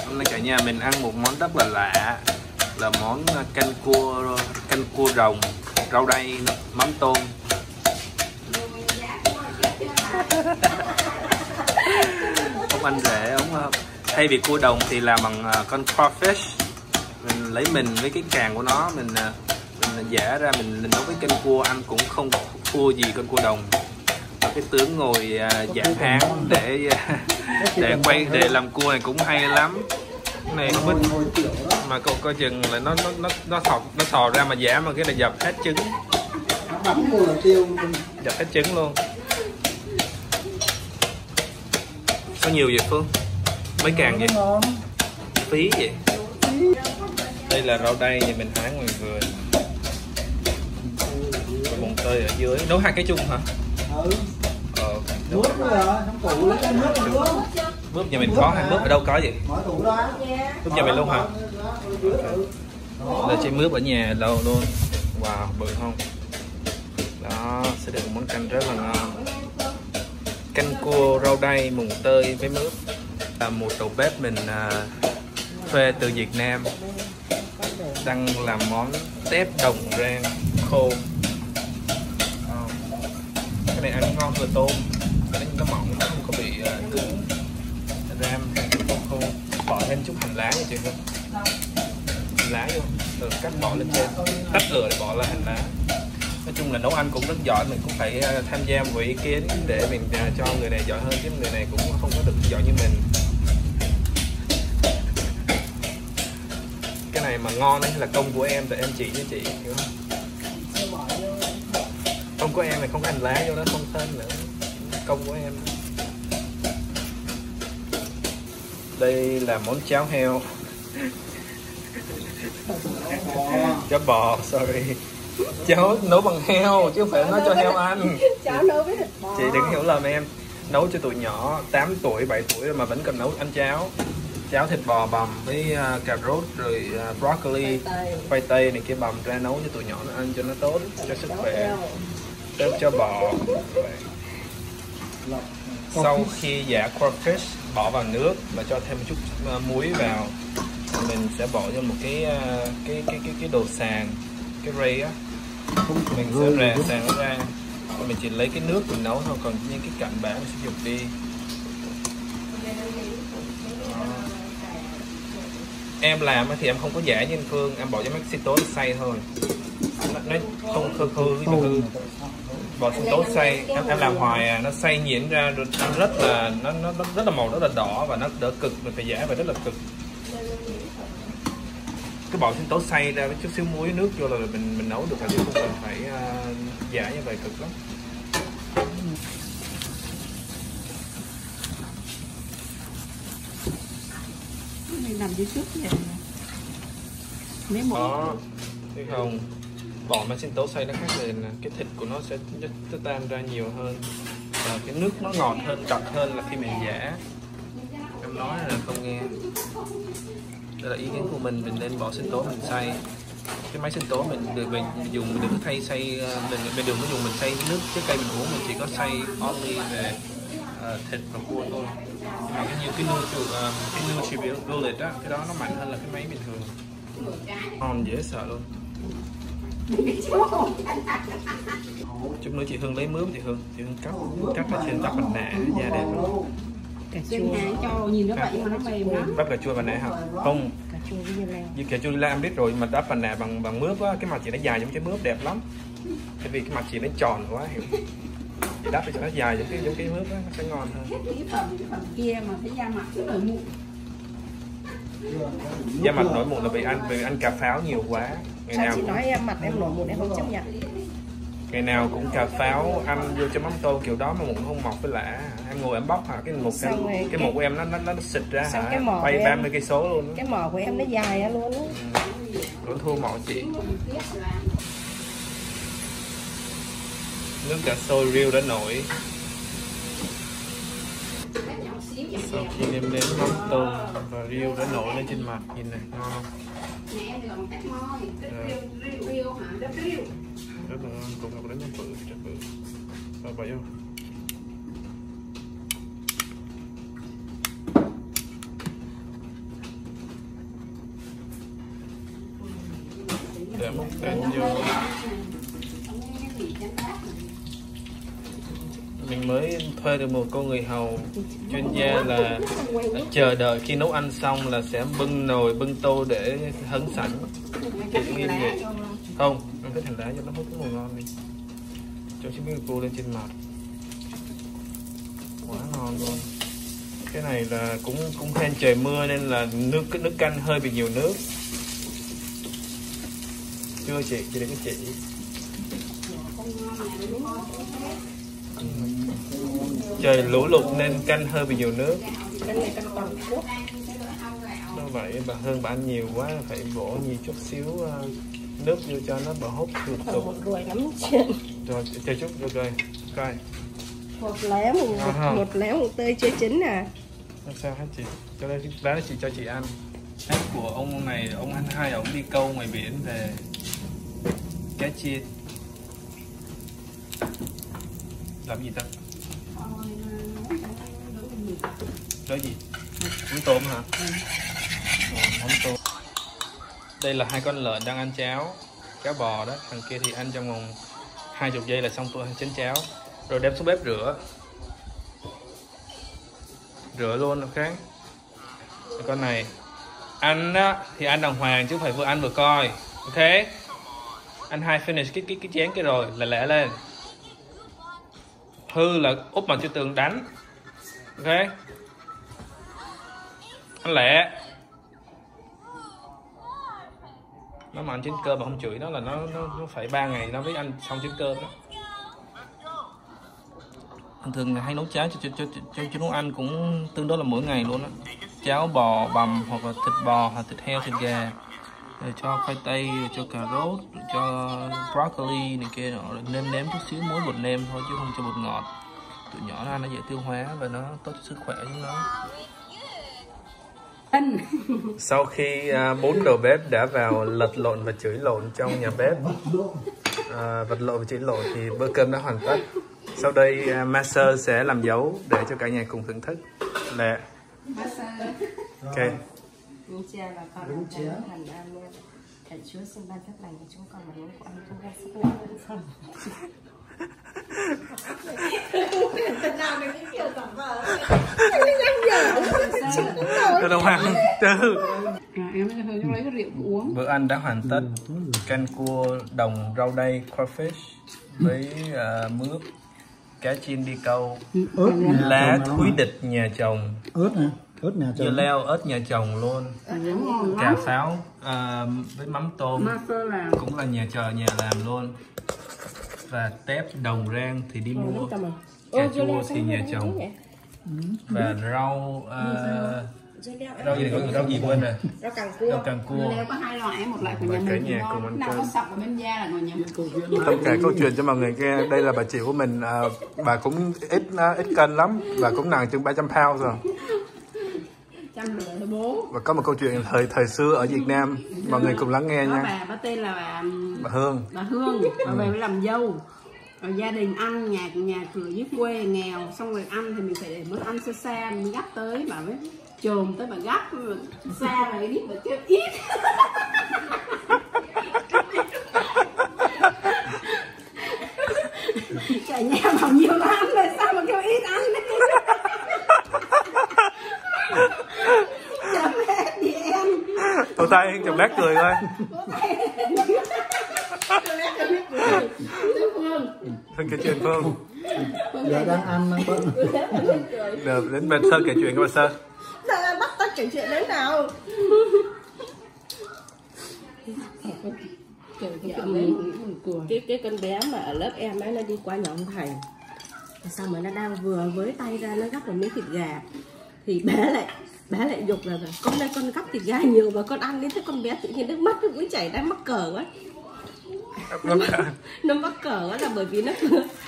Hôm nay cả nhà mình ăn một món rất là lạ, là món canh cua rồng, rau đay, mắm tôm. Ông anh rể ông thay vì cua đồng thì làm bằng con crawfish. Mình lấy mình với cái càng của nó, mình giả ra mình nấu với canh cua, ăn cũng không thua gì con cua đồng. Và cái tướng ngồi giả háng để làm cua này cũng hay lắm. Cái này không biết mà cậu coi chừng là nó thò ra mà giả, mà cái này dập hết trứng, dập hết trứng luôn. Có nhiều vậy Phương? Mấy càng vậy? Phí vậy. Đây là rau đay thì mình hái ngoài vườn. Và bông tơi ở dưới. Nấu hai cái chung hả? Mướp rồi, trong tủ lấy cái mướp rồi. Mướp nhà mình có hay mướp ở đâu có vậy? Mở tủ đó. Mướp nhà mình luôn hả? Là chị mướp ở nhà lâu luôn. Wow, bự không? Đó, sẽ được một món canh rất là ngon. Canh cua rau đay mùng tơi với mướp. Là một đầu bếp mình thuê từ Việt Nam, đang làm món tép đồng rang khô. Cái này ăn ngon vừa tôm, cái này nó mỏng, nó không có bị cứng. Ram khô, bỏ thêm chút hành lá nha chị Hương. Hành lá vô, rồi cắt bỏ lên trên, tắt lửa để bỏ lại hành lá. Nói chung là nấu ăn cũng rất giỏi, mình cũng phải tham gia một ý kiến để mình cho người này giỏi hơn, chứ người này cũng không có được giỏi như mình. Cái này mà ngon ấy là công của em, tại em chỉ cho chị, hiểu không? Công của em này không có hành lá vô đó, không thơm nữa. Công của em. Đây là món cháo heo. Cháo bò, sorry. Cháo nấu bằng heo chứ không phải nói cho heo ăn. Cháo nấu với thịt bò. Chị đừng hiểu lầm em. Nấu cho tụi nhỏ 8 tuổi, 7 tuổi rồi mà vẫn cần nấu ăn cháo. Cháo thịt bò bằm với cà rốt rồi broccoli, khoai tây này kia bằm ra nấu cho tụi nhỏ nó ăn cho nó tốt cho sức khỏe. Tép cho bò. Sau khi giả crawfish bỏ vào nước và cho thêm một chút muối vào, mình sẽ bỏ cho một cái đồ sàn, cái rây á, mình sẽ sàn nó ra. Mình chỉ lấy cái nước mình nấu thôi, còn những cái cạnh bã mình sẽ dùng đi. Em làm thì em không có giả như anh Phương, em bỏ cho mấy sinh tố xay thôi, nó không hư. Bỏ sinh tố xay, em làm hoài nó xay nhuyễn ra rồi ăn rất là màu rất là đỏ và nó đỡ cực, mình phải giả và rất là cực. Cái bỏ sinh tố xay ra với chút xíu muối nước vô là mình nấu được, chứ không cần phải giả như vậy, cực lắm. Nằm dưới trước vậy. Mấy một. Đó, thấy không? Bỏ mà sinh tố xay nó khác rồi nè, cái thịt của nó sẽ tan ra nhiều hơn và cái nước nó ngọt hơn, đặc hơn là khi mình giả. Em nói là không nghe. Đây là ý kiến của mình nên bỏ sinh tố mình xay. Cái máy sinh tố mình đừng thay xay, mình đừng có dùng mình xay nước trái cây mình uống, mình chỉ có xay only về thịt và cua thôi. Nhưng mà cái Nutribullet á, cái đó nó mạnh hơn là cái máy bình thường. Ngon dễ sợ luôn. Chút nữa chị Hương lấy mướp, chị Hương cắt ở trên tập phần nạ da đẹp luôn. Cà chua cho nhìn nó vậy mà nó mềm lắm. Bắp cà chua và nạ hả? Không. Cà chua với dưa leo. Như cà chua la em biết rồi, mà đắp phần nạ bằng mướp á, cái mặt chị nó dài giống cái mướp đẹp lắm. Tại vì cái mặt chị nó tròn quá, hiểu. Chị đắp cho nó dài giống cái mướp á, nó sẽ ngon hơn. Cái phần kia mà thấy da mặt nó nổi mụn. Da mặt nổi mụn là vì ăn cà pháo nhiều quá. Sao chị nói em mặt em nổi mụn em không chấp nhận? Ngày nào cũng cà pháo ăn vô cho mắm tôm kiểu đó mà mụn không mọc với lạ. Em ngồi em bóc hả? Cái mụn của em nó xịt ra hả? Bay 30 cây số luôn. Cái mỏ của em nó dài ra luôn á. Cũng thua mỏ chị. Nước cà sôi riêu đã nổi. Sau khi nêm nếm mắm tôm và riêu đã nổi lên trên mặt, nhìn này, ngon không? Rất là ngon, cũng là đánh nó bự, rất bự. Và vậy không? để múc canh vô. Mình mới thuê được một cô người hầu chuyên gia là chờ đợi khi nấu ăn xong là sẽ bưng nồi bưng tô để hứng sẵn. Chị nghiêm vậy không? Em thích hành lá cho nó hút cái mùi ngon đi. Cho chiếc miếng cua lên trên mặt. Quá ngon luôn. Cái này là cũng khen trời mưa nên là nước canh hơi bị nhiều nước. Chưa chị để cái chị. Trời lũ lụt nên canh hơi bị nhiều nước. Nó vậy bà Hương bà ăn nhiều quá phải bổ nhiều chút xíu nước vô cho nó bà hút được tục. Rồi lắm chuyện. Rồi chờ chút được rồi. Coi. Một lé một tươi chưa chín à. Không sao hết chị. Cho đây lá chị cho chị ăn. Hết của ông này, ông anh hai ông đi câu ngoài biển về cá chiên. Làm gì ta? Cái gì? Mắm tôm hả? Mắm tôm. Đây là 2 con lợn đang ăn cháo bò đó. Thằng kia thì ăn trong vòng 20 giây là xong tôi chén cháo. Rồi đem xuống bếp rửa luôn, ok. Con này ăn á thì ăn đàng hoàng chứ phải vừa ăn vừa coi, ok. Anh hai finish cái chén kia rồi là lẹ lên. Hư là úp mặt cho tường đánh, ok. Anh lẹ. Nó mà ăn chén cơm mà không chửi nó là nó phải 3 ngày nó mới ăn xong chén cơm đó. Thường hay nấu cháo cho nấu ăn cũng tương đối là mỗi ngày luôn á. Cháo bò bằm hoặc là thịt bò hoặc thịt heo, thịt gà, rồi cho khoai tây, rồi cho cà rốt, rồi cho broccoli này kia, rồi nêm chút xíu muối bột nêm thôi chứ không cho bột ngọt. Tụi nhỏ nó ăn nó dễ tiêu hóa và nó tốt cho sức khỏe của nó. Sau khi 4 đầu bếp đã vào lật lộn và chửi lộn trong nhà bếp, vật lộn và chửi lộn thì bữa cơm đã hoàn tất. Sau đây Master sẽ làm dấu để cho cả nhà cùng thưởng thức. Lẹ. Ok. Thầy Chúa xin ban phép lành cho chúng con và những của anh chúng ta sức khỏe hơn không? Thật nào mình cũng kiểu cảm vợ. Tôi đâu ăn chứ. Em hơi lấy cái rượu uống. Bữa ăn đã hoàn tất. Canh cua đồng rau đay crawfish với mướp, cá chiên đi câu, lá thúi địch nhà chồng, ớt nè, ớt nhà chồng, dưa leo ớt nhà chồng luôn, cà pháo với mắm tôm cũng là nhà làm luôn, và tép đồng rang thì đi mua, cà chua thì nhà chồng, và rau rau gì quên rồi, rau càng cua. Có 2 loại, một loại của nhà mình ngon, nào có sọc ở bên da là của nhà mình. Tất cả câu chuyện cho mọi người nghe. Đây là bà chị của mình, bà cũng ít cân lắm, bà cũng nặng chừng 300 pound rồi. Và có một câu chuyện thời xưa ở Việt Nam, mọi người cùng lắng nghe nha. Bà tên là bà Hương. Bà về mới làm dâu. Rồi gia đình ăn nhà cửa dưới quê nghèo, xong rồi ăn thì mình phải để món ăn xa mình gắp tới, bà mới chồm tới bà gắp xa rồi đi bà kêu ít. Cả nhà bảo nhiều lắm rồi sao mà kêu ít ăn đấy. Chấm hết đi em. Tôi tay chồng lát cười thôi. Thôi kể chuyện Phương. Giờ đang ăn đang bận. Được, đến bên Sơn kể chuyện các bạn Sơn. Sao bắt ta kể chuyện đấy nào? Cái con bé mà ở lớp em ấy nó đi qua nhà ông thầy, xong rồi nó đang vừa với tay ra nó gắp một miếng thịt gà thì bé lại giục là con đây con gắp thịt gà nhiều và con ăn đến thế con bé tự nhiên nước mắt nó cũng chảy ra, mắc cỡ quá. Nó mắc cỡ quá là bởi vì nó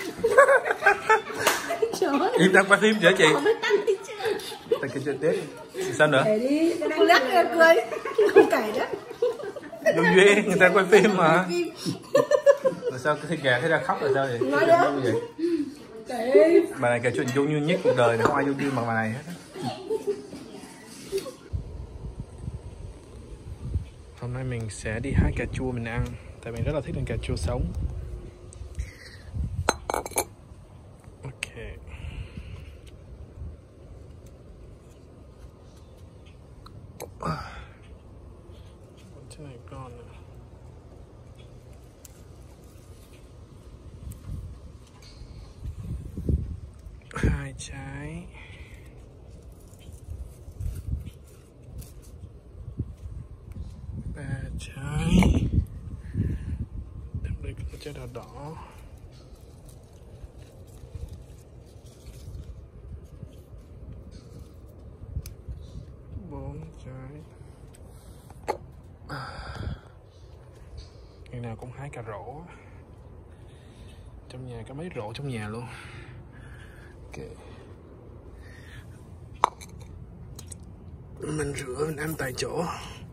Im đang quay phim vậy chị? Ta kể chuyện tiếp. Sao nữa? Kể đi, cô lát người cười. Không kể đó. Dung duyên, người ta quay phim mà. Rồi sao cái thịt gà thấy ra khóc rồi sao vậy? Nói đó. Kể. Bà này kể chuyện dung duyên nhất cuộc đời này, không ai dung duyên bằng bà này hết. Hôm nay mình sẽ đi hái cà chua mình ăn. Tại mình rất là thích ăn cà chua sống. Ok. Cái này con nữa. Hai trái. Ba trái. Đây có trái đỏ đỏ. 4 trái. Ngày nào cũng hái cà rổ. Trong nhà có mấy rổ trong nhà luôn. Ok. Mình rửa mình ăn tại chỗ.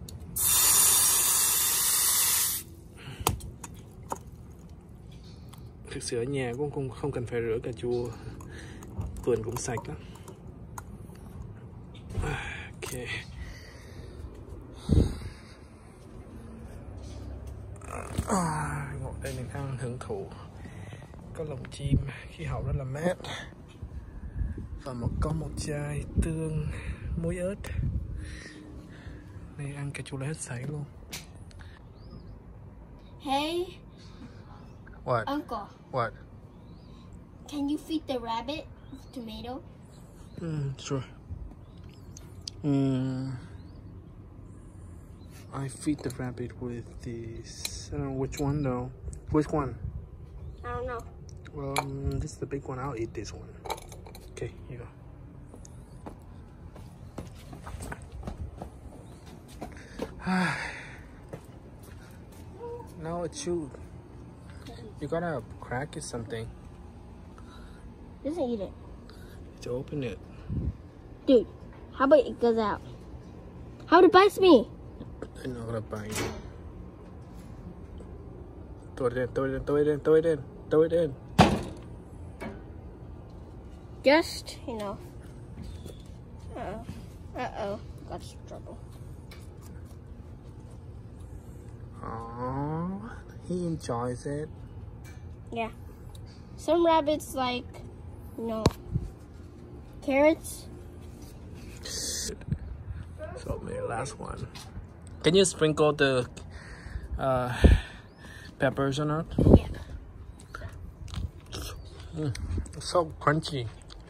Thực sự ở nhà cũng không cần phải rửa cà chua, vườn cũng sạch lắm. Ok. Ngồi đây mình ăn hưởng thụ. Có lồng chim, khí hậu rất là mát. Và có một chai tương muối ớt. Đây ăn cà chua là hết sảy luôn. Hey. What? Uncle. What? Can you feed the rabbit with tomato? Sure. I feed the rabbit with this. I don't know which one though. Which one? I don't know. Well, this is the big one. I'll eat this one. Okay, here you go. No, it chewed. You gotta crack it something Just eat it. to open it. Dude, how about it goes out? How it bites me? I'm not gonna bite you. Throw it in, throw it in, throw it in, throw it in, throw it in. Just, you know. Uh-oh. Uh-oh. Got trouble. Aww, he enjoys it. Yeah. Some rabbits like, you know, carrots. So maybe last one. Can you sprinkle the peppers on it? Yeah. It's so crunchy.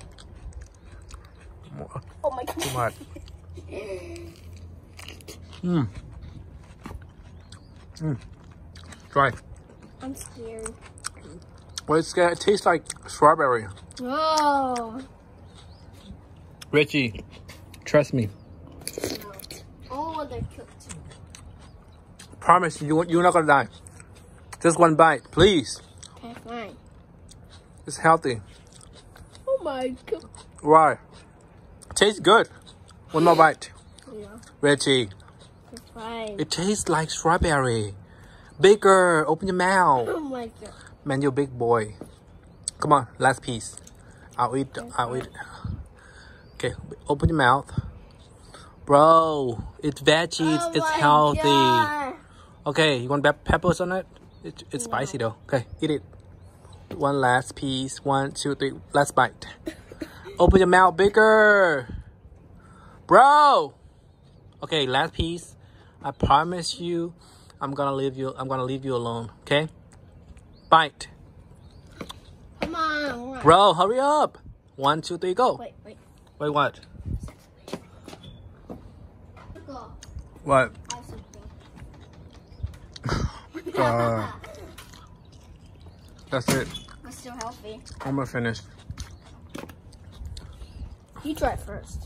Oh my god. Too much. Try. I'm scared. Well, it tastes like strawberry. No. Richie, trust me. No. Only when they're cooked. Promise you're not gonna die. Just one bite, please. Okay, fine. It's healthy. Oh my god. Why? Tastes good. One more bite. No. Richie, It's fine. it tastes like strawberry. Bigger, open your mouth. Oh my god. Man, you're a big boy. Come on, last piece. I'll eat. Okay, open your mouth. Bro, it's veggies. Oh It's my healthy. God. Okay, you want peppers on it? It's spicy though. Okay, eat it. One last piece. 1, 2, 3. Last bite. Open your mouth bigger. Bro. Okay, last piece. I promise you, I'm gonna leave you alone. Okay? Bite. Come on. Bro, hurry up. 1, 2, 3, go. Wait. Wait, what? Go. What? I have something. That's it. We're still healthy. Almost finished. You try first.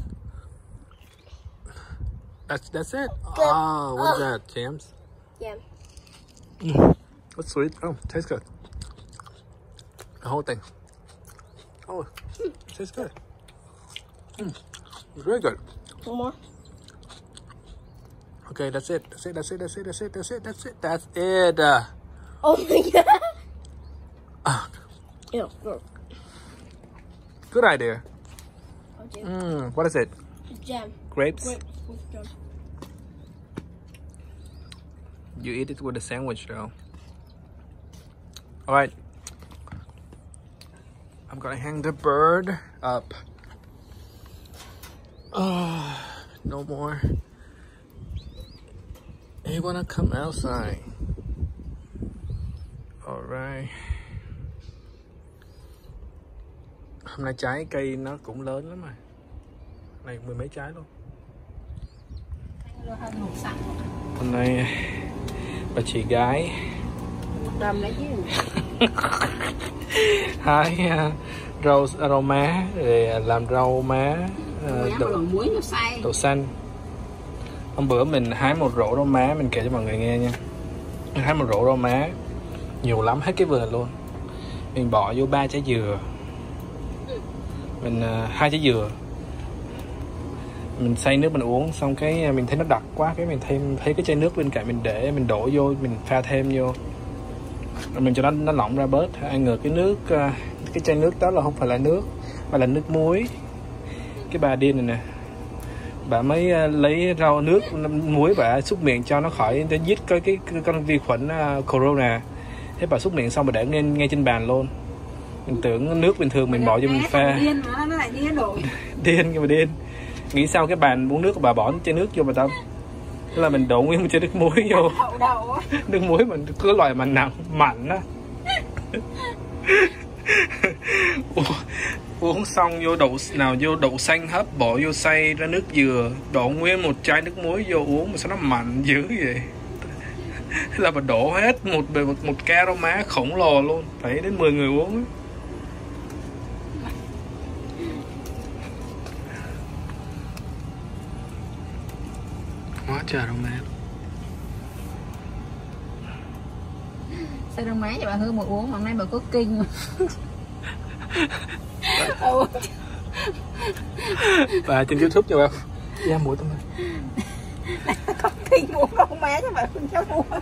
That's it. Oh, what's that, James? Yeah. What's sweet? Oh, tastes good. The whole thing. Oh, tastes good. It's really good. One more. Okay, that's it. That's it. Oh my god. Ew. Gross. Good idea. Oh, jam. What is it? Jam. Grapes? Grapes with jam. You eat it with the sandwich though. Alright. I'm gonna hang the bird up. Oh, no more. You wanna come outside? Alright. Hôm nay trái cây nó cũng lớn lắm rồi. Này mười mấy trái luôn. Hôm nay bà chị gái đầm lấy chứ. hái rau má rồi làm rau má đậu xanh. Hôm bữa mình hái một rổ rau má, mình kể cho mọi người nghe nha. Mình hái một rổ rau má nhiều lắm, hết cái vườn luôn. Mình bỏ vô 3 trái dừa, mình 2 trái dừa, mình xay nước mình uống, xong cái mình thấy nó đặc quá, cái mình thấy cái chai nước bên cạnh mình để mình đổ vô, mình pha thêm vô rồi mình cho nó lỏng ra bớt. Ai ngờ cái nước cái chai nước đó là không phải là nước mà là nước muối. Cái bà điên này nè, bà mới lấy rau nước muối bà xúc miệng cho nó khỏi để giết cái con vi khuẩn corona. Thế bà xúc miệng xong bà để ngay trên bàn luôn. Mình tưởng nước bình thường mình bỏ vô mình pha. Điên nhưng mà điên. Nghĩ sao cái bàn uống nước của bà bỏ chai nước vô mà tao. Thế là mình đổ nguyên một chai nước muối vô. Nước muối mình cứ loại mà nặng mặn á. Uống xong vô đậu xanh hấp, bỏ vô xay ra nước dừa, đổ nguyên một chai nước muối vô uống mà sao nó mặn dữ vậy. Thế là bà đổ hết một ca rau má khổng lồ luôn, phải đến 10 người uống. Quá trời rau má. Sao rau má vậy bà Hương mà uống mà hôm nay bà có kinh mà. Bà trên YouTube cho bà da mũi tao ơi. Có kinh uống rau má cho bà Hương cháu uống.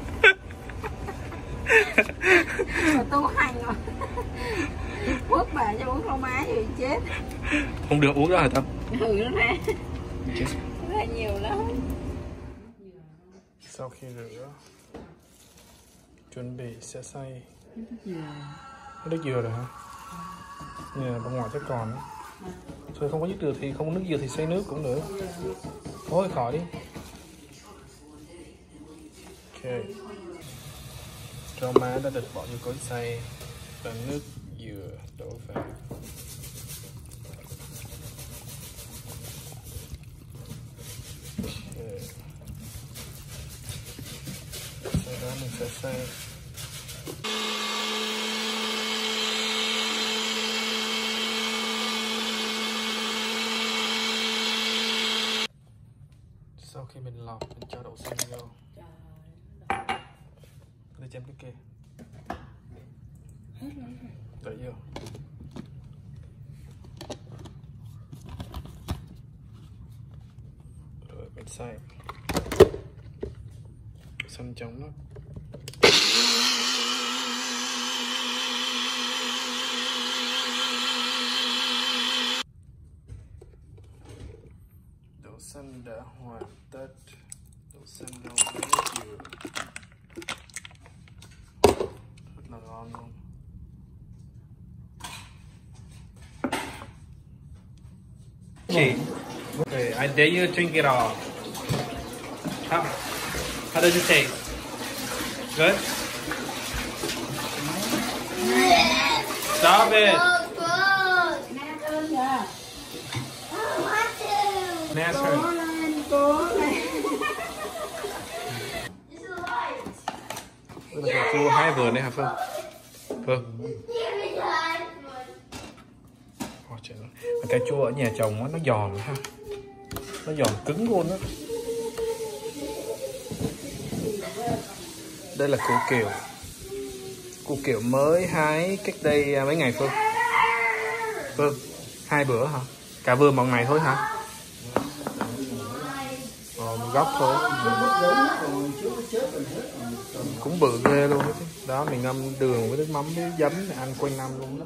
Bà tu hành rồi. Quốc bà cho uống rau má rồi chết. Không được uống đó hả Tâm? Ừ nó ra. Nó ra nhiều lắm. Sau khi rửa, chuẩn bị sẽ xay. Nước dừa rồi hả? Nè, bên ngoài chắc còn nữa. Thôi không có nước dừa thì không có nước dừa thì xay nước cũng được. Thôi khỏi đi. Ok. Rau má đã được bỏ vô cối xay và nước dừa đổ vào. Okay. Sau đó mình sẽ xay. Sau khi mình lọc, mình cho đậu xanh vô. Để chém cái kia. Đợi vô. Rồi mình xay. Xanh trống lắm. Đậu xanh đã hoàn tất. Đậu xanh nấu với nước dừa. Rất là ngon luôn. Okay, I dare you to drink it all. How does it taste? Good? Stop it! Naz her. Đây là cà chua hai vườn đấy hả Phương? Phương. Cà chua ở nhà trồng nó giòn ha. Nó giòn cứng luôn á. Đây là củ kiệu. Củ kiệu mới hái cách đây mấy ngày Phương? Phương, 2 bữa hả? Cả vườn một ngày thôi hả? Một góc thôi. Cũng bự ghê luôn đó chứ. Đó mình ngâm đường với nước mắm với giấm để ăn quanh năm luôn.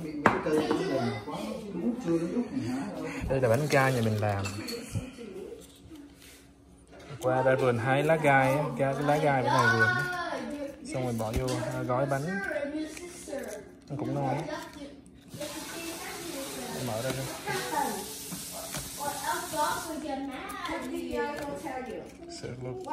Đây là bánh gai nhà mình làm. Qua ra vườn hái lá gai á, cái lá gai bên này vườn á. Xong rồi bỏ vô gói bánh, nó cũng ngon á. Mở ra đây. Sợ luôn.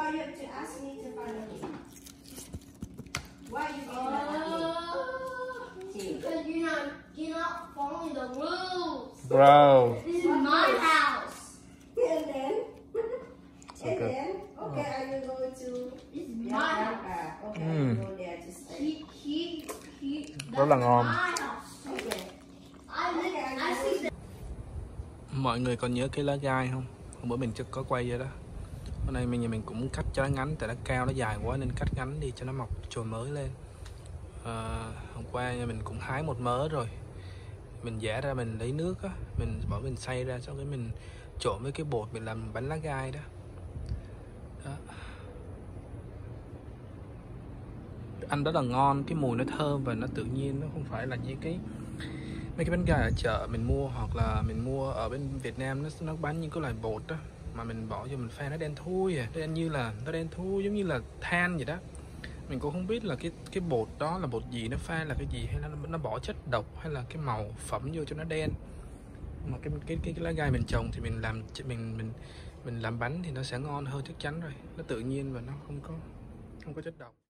Because you're not following the rules. Bro. This is my house. And then, Okay. okay, I will go to. This is my house. Okay, I will go there to stay. Rất là ngon. My house. Okay. I see the Mọi người còn nhớ cái lá gai không? Hôm bữa mình có quay vậy đó. Hôm nay nhà mình cũng cắt cho nó ngắn, tại nó cao nó dài quá nên cắt ngắn đi cho nó mọc chồi mới lên. Hôm qua nhà mình cũng hái một mớ rồi. Mình giã ra, mình lấy nước á, mình xay ra, xong cái mình trộn với cái bột mình làm bánh lá gai đó. Ăn rất là ngon, cái mùi nó thơm và nó tự nhiên, nó không phải là như mấy cái bánh gai ở chợ mình mua, hoặc là mình mua ở bên Việt Nam nó bán những cái loại bột đó mà mình bỏ vô mình pha nó đen thui à, nó đen thui giống như là than vậy đó. Mình cũng không biết là cái bột đó là bột gì, nó pha là cái gì, hay là nó bỏ chất độc, hay là cái màu phẩm vô cho nó đen. Mà cái lá gai mình trồng thì mình làm bánh thì nó sẽ ngon hơn chắc chắn rồi, nó tự nhiên và nó không có chất độc.